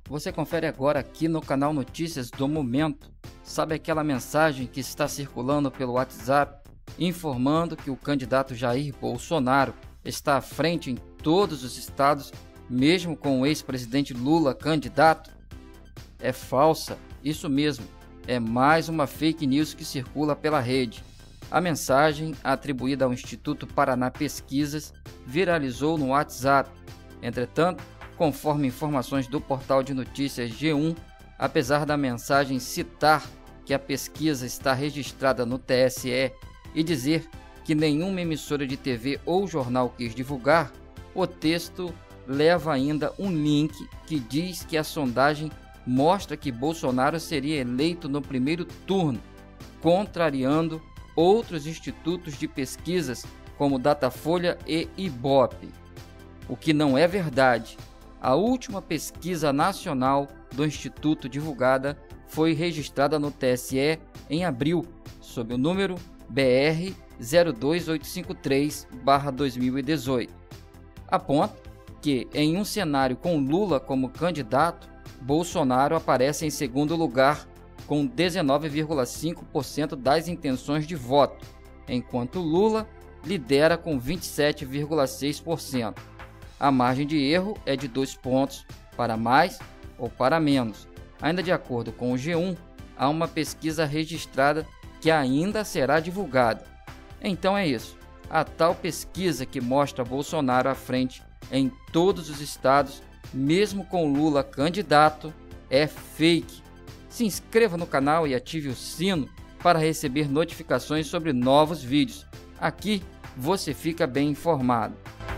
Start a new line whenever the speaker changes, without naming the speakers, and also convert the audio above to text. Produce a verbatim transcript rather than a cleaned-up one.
Você confere agora aqui no canal Notícias do Momento. Sabe aquela mensagem que está circulando pelo WhatsApp informando que o candidato Jair Bolsonaro está à frente em todos os estados, mesmo com o ex-presidente Lula candidato? É falsa, isso mesmo, é mais uma fake news que circula pela rede. A mensagem, atribuída ao Instituto Paraná Pesquisas, viralizou no WhatsApp. Entretanto, conforme informações do portal de notícias G um, apesar da mensagem citar que a pesquisa está registrada no T S E e dizer que nenhuma emissora de T V ou jornal quis divulgar, o texto leva ainda um link que diz que a sondagem mostra que Bolsonaro seria eleito no primeiro turno, contrariando outros institutos de pesquisas como Datafolha e Ibope. O que não é verdade. A última pesquisa nacional do Instituto divulgada foi registrada no T S E em abril, sob o número B R zero dois oito cinco três barra dois mil e dezoito. Aponta que, em um cenário com Lula como candidato, Bolsonaro aparece em segundo lugar com dezenove vírgula cinco por cento das intenções de voto, enquanto Lula lidera com vinte e sete vírgula seis por cento. A margem de erro é de dois pontos para mais ou para menos. Ainda de acordo com o G um, há uma pesquisa registrada que ainda será divulgada. Então é isso. A tal pesquisa que mostra Bolsonaro à frente em todos os estados, mesmo com Lula candidato, é fake. Se inscreva no canal e ative o sino para receber notificações sobre novos vídeos. Aqui você fica bem informado.